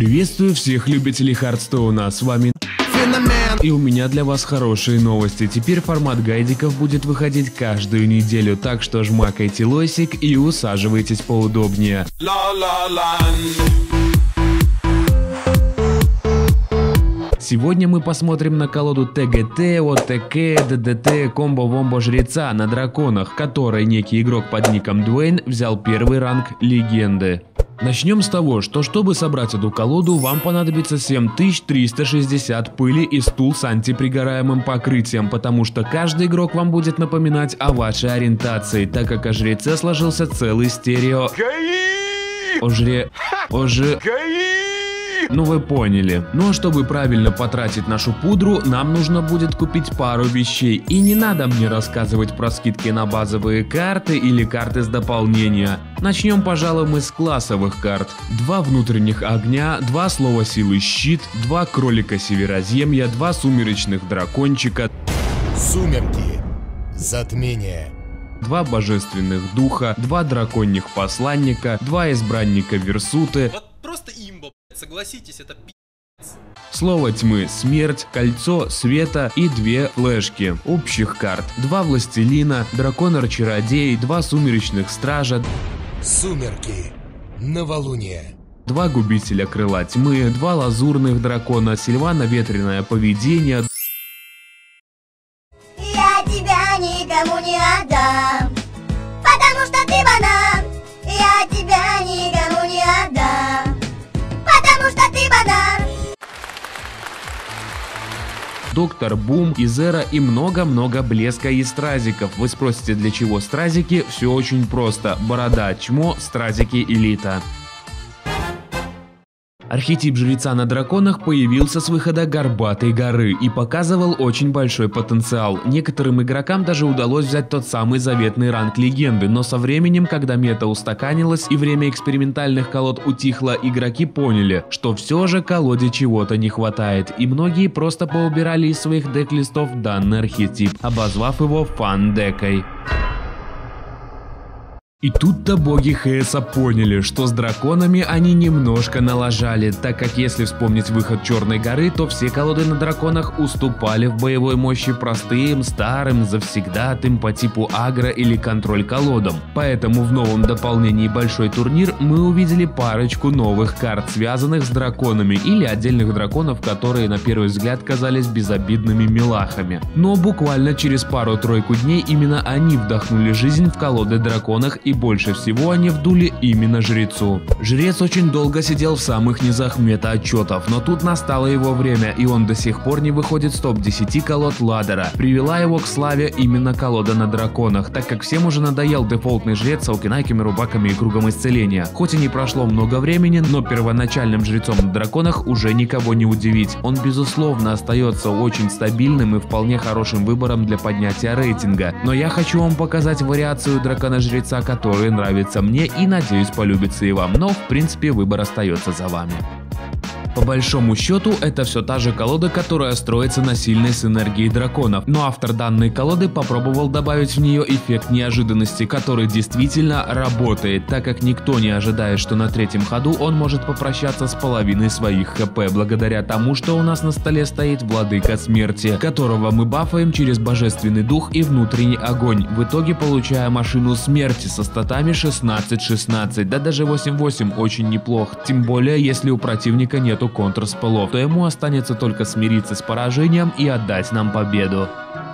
Приветствую всех любителей Хардстоуна, с вами и у меня для вас хорошие новости. Теперь формат гайдиков будет выходить каждую неделю, так что жмакайте лосик и усаживайтесь поудобнее. Сегодня мы посмотрим на колоду ТГТ, ОТК, ДДТ, комбо-вомбо жреца на драконах, которой некий игрок под ником Дуэйн взял первый ранг легенды. Начнем с того, что чтобы собрать эту колоду, вам понадобится 7360 пыли и стул с антипригораемым покрытием, потому что каждый игрок вам будет напоминать о вашей ориентации, так как о жреце сложился целый стерео... Ну вы поняли. Ну а чтобы правильно потратить нашу пудру, нам нужно будет купить пару вещей. И не надо мне рассказывать про скидки на базовые карты или карты с дополнения. Начнем, пожалуй, мы с классовых карт. 2 внутренних огня, 2 слова силы щит, 2 кролика североземья, 2 сумеречных дракончика. Сумерки. Затмение. 2 божественных духа, 2 драконьих посланника, 2 избранника Версуты. Просто имба, согласитесь, это пи***ц. Слово тьмы смерть, кольцо света и 2 флешки. Общих карт: 2 властелина, драконер-чародей, 2 сумеречных стража, Сумерки. Новолуние. 2 губителя крыла тьмы, 2 лазурных дракона, Сильвана ветреное поведение. Я тебя никому не отдам, потому что ты банан. Я тебя никому не отдам, потому что ты банан. Доктор Бум, Изера и много-много блеска и стразиков. Вы спросите, для чего стразики? Все очень просто. Борода, чмо, стразики, элита. Архетип жреца на драконах появился с выхода Горбатой горы и показывал очень большой потенциал. Некоторым игрокам даже удалось взять тот самый заветный ранг легенды, но со временем, когда мета устаканилась и время экспериментальных колод утихло, игроки поняли, что все же колоде чего-то не хватает, и многие просто поубирали из своих дек-листов данный архетип, обозвав его фан-декой. И тут-то боги ХСа поняли, что с драконами они немножко налажали, так как если вспомнить выход Черной горы, то все колоды на драконах уступали в боевой мощи простым, старым, завсегдатым по типу агро или контроль колодам. Поэтому в новом дополнении Большой турнир мы увидели парочку новых карт, связанных с драконами или отдельных драконов, которые на первый взгляд казались безобидными милахами. Но буквально через пару-тройку дней именно они вдохнули жизнь в колоды драконах, и больше всего они вдули именно жрецу. Жрец очень долго сидел в самых низах мета-отчетов, но тут настало его время, и он до сих пор не выходит с топ-10 колод ладдера. Привела его к славе именно колода на драконах, так как всем уже надоел дефолтный жрец с алкинайками, рубаками и кругом исцеления. Хоть и не прошло много времени, но первоначальным жрецом на драконах уже никого не удивить. Он безусловно остается очень стабильным и вполне хорошим выбором для поднятия рейтинга. Но я хочу вам показать вариацию дракона-жреца, который нравится мне и надеюсь полюбится и вам, но в принципе выбор остается за вами. По большому счету, это все та же колода, которая строится на сильной синергии драконов, но автор данной колоды попробовал добавить в нее эффект неожиданности, который действительно работает, так как никто не ожидает, что на третьем ходу он может попрощаться с половиной своих хп, благодаря тому, что у нас на столе стоит Владыка Смерти, которого мы бафаем через Божественный Дух и Внутренний Огонь, в итоге получая машину смерти со статами 16-16, да даже 8-8 очень неплох, тем более если у противника нету контрспеллов, то ему останется только смириться с поражением и отдать нам победу.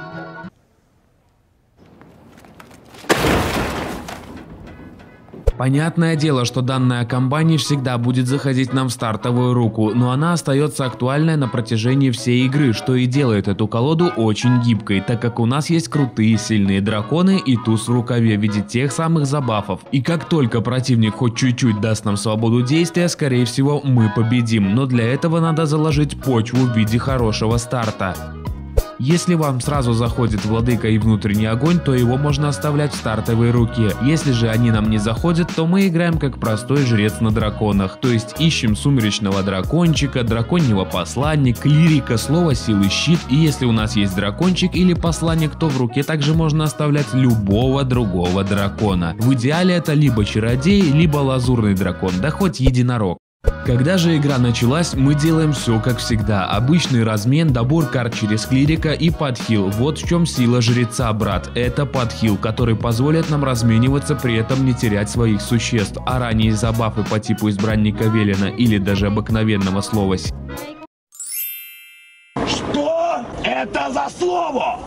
Понятное дело, что данная комба не всегда будет заходить нам в стартовую руку, но она остается актуальной на протяжении всей игры, что и делает эту колоду очень гибкой, так как у нас есть крутые сильные драконы и туз в рукаве в виде тех самых забафов. И как только противник хоть чуть-чуть даст нам свободу действия, скорее всего мы победим, но для этого надо заложить почву в виде хорошего старта. Если вам сразу заходит Владыка и Внутренний Огонь, то его можно оставлять в стартовой руке. Если же они нам не заходят, то мы играем как простой жрец на драконах. То есть ищем сумеречного дракончика, драконьего посланника, клирика, слово силы щит. И если у нас есть дракончик или посланник, то в руке также можно оставлять любого другого дракона. В идеале это либо чародей, либо лазурный дракон, да хоть единорог. Когда же игра началась, мы делаем все как всегда. Обычный размен, добор карт через клирика и подхил. Вот в чем сила жреца, брат. Это подхил, который позволит нам размениваться, при этом не терять своих существ. А ранее забафы по типу избранника Велена или даже обыкновенного слова Что это за слово?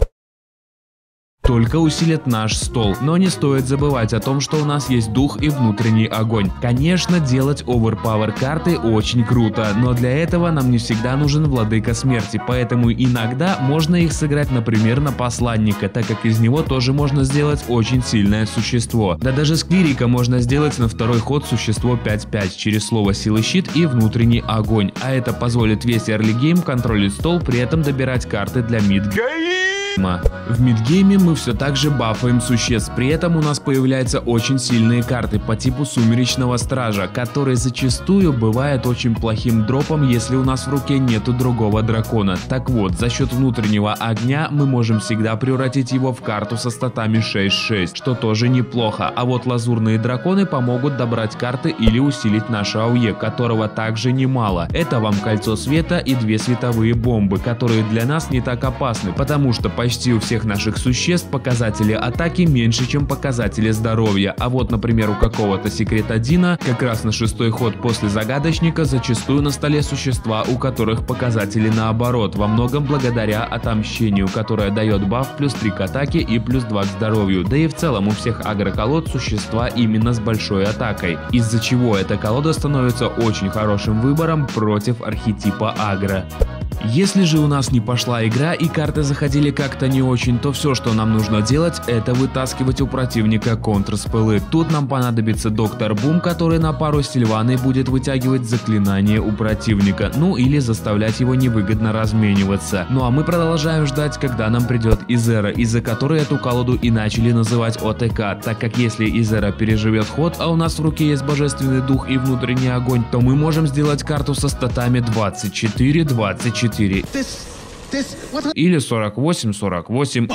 только усилит наш стол. Но не стоит забывать о том, что у нас есть дух и внутренний огонь. Конечно, делать оверпауэр карты очень круто, но для этого нам не всегда нужен владыка смерти, поэтому иногда можно их сыграть, например, на посланника, так как из него тоже можно сделать очень сильное существо. Да даже с клирика можно сделать на второй ход существо 5-5 через слово силы щит и внутренний огонь, а это позволит весь early game контролить стол, при этом добирать карты для мидгейма. В мидгейме мы все так же бафаем существ, при этом у нас появляются очень сильные карты по типу Сумеречного Стража, который зачастую бывает очень плохим дропом, если у нас в руке нету другого дракона. Так вот, за счет внутреннего огня мы можем всегда превратить его в карту со статами 6-6, что тоже неплохо, а вот лазурные драконы помогут добрать карты или усилить наше АОЕ, которого также немало. Это вам кольцо света и 2 световые бомбы, которые для нас не так опасны, потому что почти у всех наших существ показатели атаки меньше, чем показатели здоровья. А вот, например, у какого-то секретадина как раз на 6-й ход после загадочника зачастую на столе существа, у которых показатели наоборот, во многом благодаря отомщению, которое дает баф плюс 3 к атаке и плюс 2 к здоровью. Да и в целом у всех агро-колод существа именно с большой атакой, из-за чего эта колода становится очень хорошим выбором против архетипа агро. Если же у нас не пошла игра и карты заходили как-то не очень, то все, что нам нужно делать, это вытаскивать у противника контрспеллы. Тут нам понадобится Доктор Бум, который на пару с Сильваной будет вытягивать заклинание у противника, ну или заставлять его невыгодно размениваться. Ну а мы продолжаем ждать, когда нам придет Изера, из-за которой эту колоду и начали называть ОТК, так как если Изера переживет ход, а у нас в руке есть Божественный Дух и Внутренний Огонь, то мы можем сделать карту со статами 24-24. Или 48-48.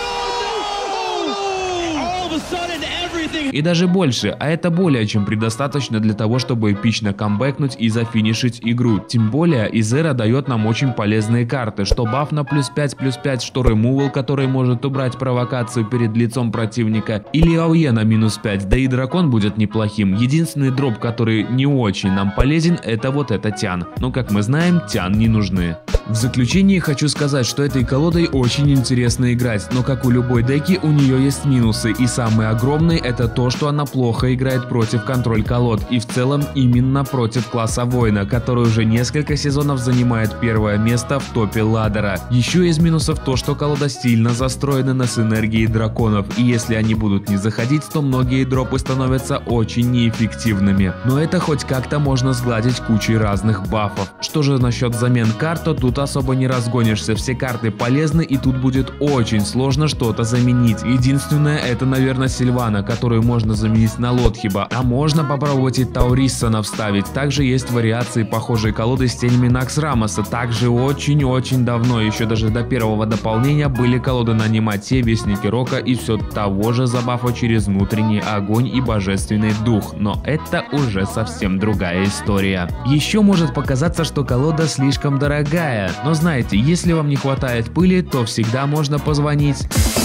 И даже больше, а это более чем предостаточно для того, чтобы эпично камбэкнуть и зафинишить игру. Тем более, Изера дает нам очень полезные карты, что баф на +5/+5, что ремувал, который может убрать провокацию перед лицом противника, или АОЕ на -5, да и дракон будет неплохим. Единственный дроп, который не очень нам полезен, это вот это Тян. Но как мы знаем, Тян не нужны. В заключение хочу сказать, что этой колодой очень интересно играть, но как у любой деки, у нее есть минусы, и самый огромный это то, что она плохо играет против контроль колод, и в целом именно против класса воина, который уже несколько сезонов занимает первое место в топе ладдера. Еще из минусов то, что колода сильно застроена на синергии драконов, и если они будут не заходить, то многие дропы становятся очень неэффективными. Но это хоть как-то можно сгладить кучей разных бафов. Что же насчет замен карт, то тут особо не разгонишься, все карты полезны и тут будет очень сложно что-то заменить. Единственное это, наверное, Сильвана, которую можно заменить на Лотхиба, а можно попробовать и Тауриссона вставить. Также есть вариации похожей колоды с тенями Наксрамоса. Также очень-очень давно, еще даже до первого дополнения, были колоды на Анимате, Вестники Рока и все того же забафа через Внутренний Огонь и Божественный Дух, но это уже совсем другая история. Еще может показаться, что колода слишком дорогая, но знаете, если вам не хватает пыли, то всегда можно позвонить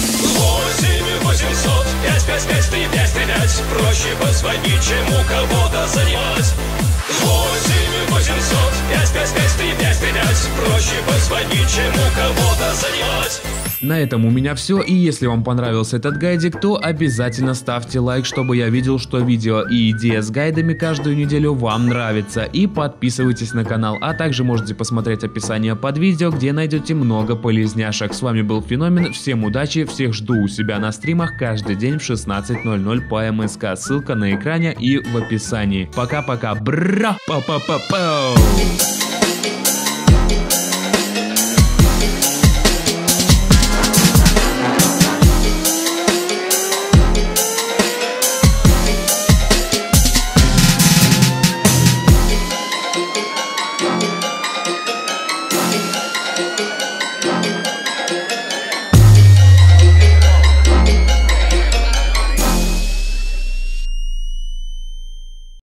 8-800 555-355. Проще позвонить, чем у кого-то занимать. 8-800 555-355. Проще позвонить, чем у кого-то занимать. На этом у меня все, и если вам понравился этот гайдик, то обязательно ставьте лайк, чтобы я видел, что видео и идея с гайдами каждую неделю вам нравится, и подписывайтесь на канал, а также можете посмотреть описание под видео, где найдете много полезняшек. С вами был Феномен, всем удачи, всех жду у себя на стримах каждый день в 16:00 по МСК, ссылка на экране и в описании. Пока-пока, бра, па-па-па-пау.